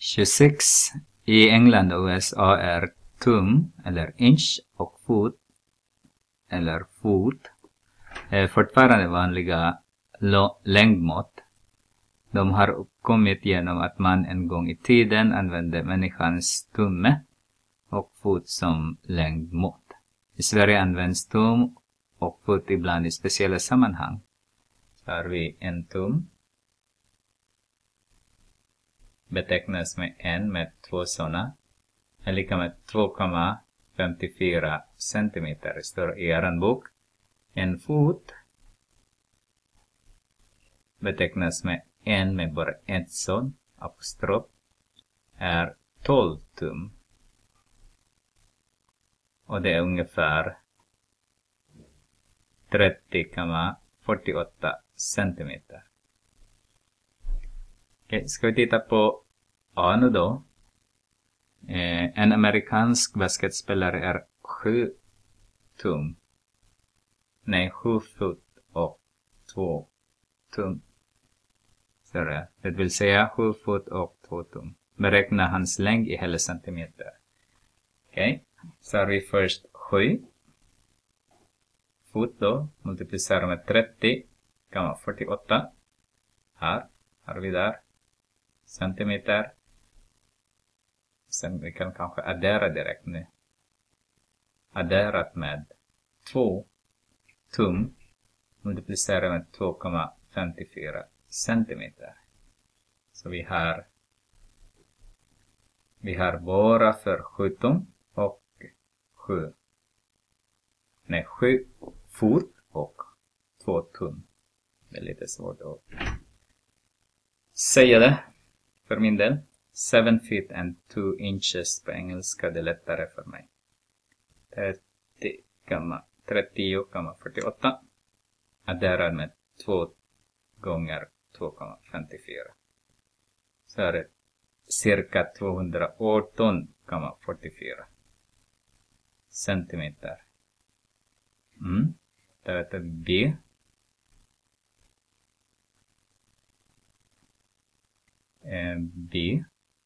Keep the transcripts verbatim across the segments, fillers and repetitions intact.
tjugosex i England och U S A är tum eller inch och fot eller fot är fortfarande vanliga längdmått. De har uppkommit genom att man en gång i tiden använde människans tumme och fot som längdmått. I Sverige används tum och fot ibland i speciella sammanhang. Så har vi en tum. Betecknas med en med två sådana. Är lika med två komma femtiofyra centimeter. Det står i er bok. En fot betecknas med en med bara ett sån. Apostrof är tolv tum. Och det är ungefär trettio komma fyrtioåtta centimeter. Okej, ska vi titta på A nu då. Eh, en amerikansk basketspelare är sju tum. Nej, sju fot och två tum. Så det, det vill säga sju fot och två tum. Beräkna hans längd i hela centimeter. Okej, så har vi först sju fot då. Multiplicerar med trettio komma fyrtioåtta. Här har vi där. Centimeter. Sen vi kan kanske addera direkt nu. Adderat med två tum. Multiplicera med två komma femtiofyra centimeter. Så vi har vi har bara för sju tum och sju. Nej, sju fot och två tum. Det är lite svårt att säga det för min del. Seven feet and two inches på engelska, det är lättare för mig. trettio komma fyrtioåtta. Adderar med två gånger två komma femtiofyra. Så är det cirka tvåhundraarton komma fyrtiofyra centimeter. Mm. Det är B. Eh, B.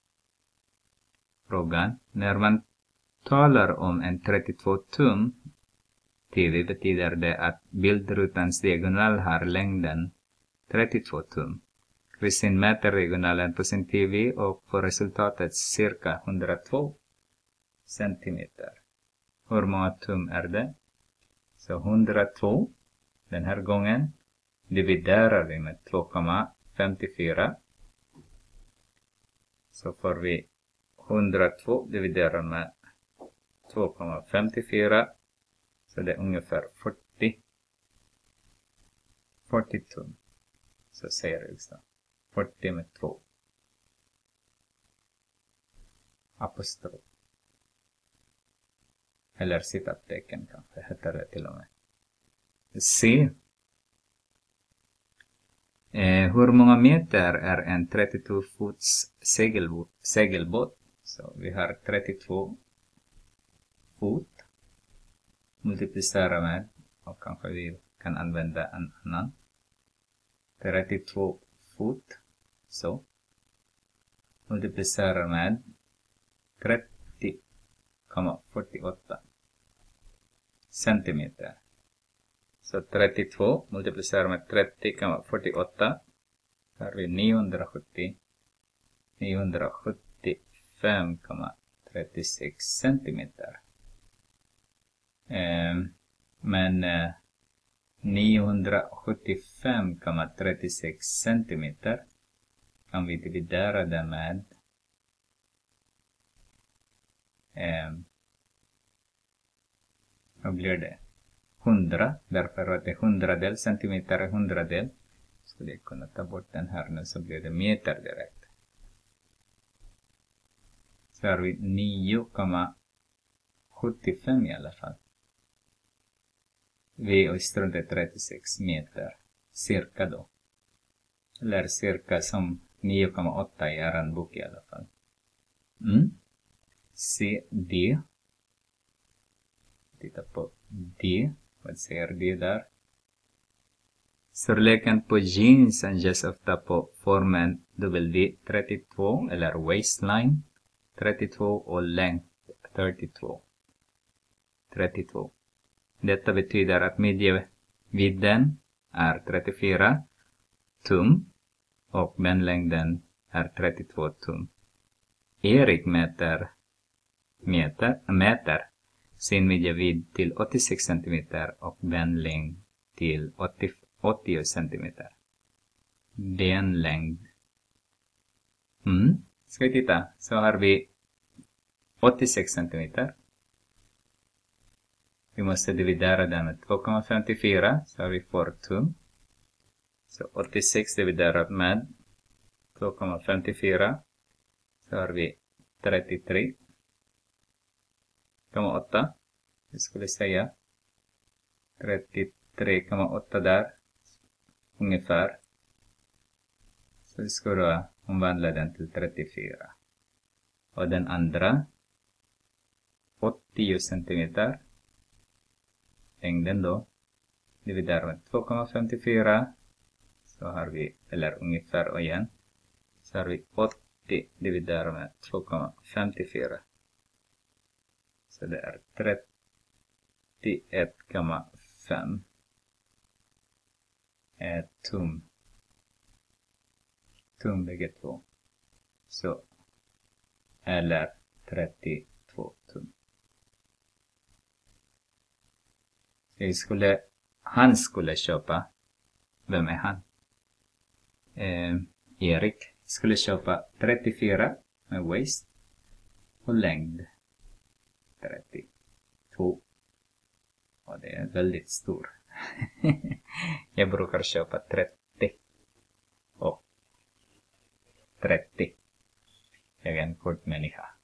Frågan. När man talar om en trettiotvå tum T V betyder det att bildrutans diagonal har längden trettiotvå tum. Kristin mäter diagonalen på sin T V och får resultatet cirka hundratvå centimeter. Hur många tum är det? Så hundratvå den här gången dividerar vi med två komma femtiofyra. Så får vi hundratvå dividerar med två komma femtiofyra. Så det är ungefär fyrtio. fyrtio tum. Så säger jag liksom. fyrtio med två. Apostrof. Eller citattecken kanske heter det till och med. C. Eh, hur många meter är en trettiotvå fots segelbåt? segelbåt? Så vi har trettiotvå fot. Multiplicera med, och kanske vi kan använda en annan. trettiotvå fot. Så. Multiplicera med trettio komma fyrtioåtta centimeter. Så trettiotvå multiplicerar med trettio komma fyrtioåtta. Här har vi niohundrasjuttio. niohundrasjuttiofem komma trettiosex centimeter. Eh, men eh, niohundrasjuttiofem komma trettiosex centimeter kan vi dividera det med eh, vad blir det? hundra, därför att det är hundradel, centimeter är hundradel. Skulle jag kunna ta bort den här nu så blir det meter direkt. Så har vi nio komma sjuttiofem i alla fall. Vi är strunt är trettiosex meter, cirka då. Eller cirka som nio komma åtta i er bok i alla fall. Mm. C, D. Titta på D. Vad säger D där? Storleken på jeans anges ofta på formen W trettiotvå eller waistline trettiotvå och längd trettiotvå. trettiotvå. Detta betyder att midjevidden är trettiofyra tum och benlängden är trettiotvå tum. Erik mäter, mäter, mäter sin midjevidd till åttiosex centimeter och benlängd till åttio, åttio centimeter. Benlängd. Mm. Ska vi titta, så har vi åttiosex centimeter. Vi måste dividera den med två komma femtiofyra så har vi fyra tum. Så åttiosex dividerat med två komma femtiofyra så har vi trettiotre komma åtta. Vi skulle säga trettiotre komma åtta där ungefär. Så vi skulle omvandla den till trettiofyra. Och den andra åttio centimeter. Längden då dividerar med två komma femtiofyra så har vi, eller ungefär igen, så har vi åttio dividerar med två komma femtiofyra. Så det är trettioett komma fem eh, tum. Tum bägge två. Så, eller trettiotvå tum. Jag skulle, han skulle köpa, vem är han? Eh, Erik skulle köpa trettiofyra med waist och längd trettiotvå. Och det är väldigt stor. Jag brukar köpa trettio och trettio. Jag är en kort människa.